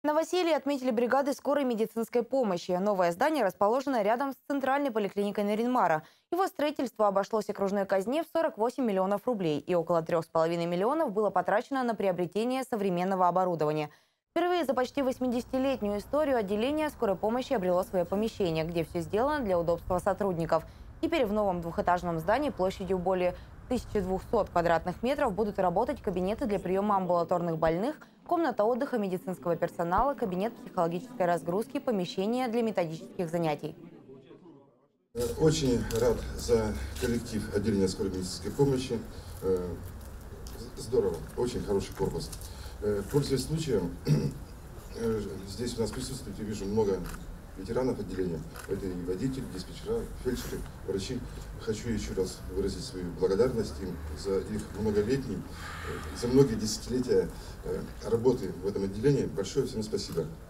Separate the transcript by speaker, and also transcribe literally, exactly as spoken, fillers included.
Speaker 1: Новоселье отметили бригады скорой медицинской помощи. Новое здание расположено рядом с центральной поликлиникой Нарьян-Мара. Его строительство обошлось окружной казне в сорок восемь миллионов рублей, и около трех с половиной миллионов было потрачено на приобретение современного оборудования. Впервые за почти восьмидесятилетнюю историю отделение скорой помощи обрело свое помещение, где все сделано для удобства сотрудников. Теперь в новом двухэтажном здании площадью более тысячи двухсот квадратных метров будут работать кабинеты для приема амбулаторных больных, комната отдыха медицинского персонала, кабинет психологической разгрузки, помещение для методических занятий.
Speaker 2: Очень рад за коллектив отделения скорой медицинской помощи. Здорово, очень хороший корпус. Пользуясь случаем, здесь у нас присутствует, я вижу, много ветеранов отделения. Это и водители, диспетчера, фельдшеры, врачи. Хочу еще раз выразить свою благодарность им за их многолетний, за многие десятилетия работы в этом отделении. Большое всем спасибо.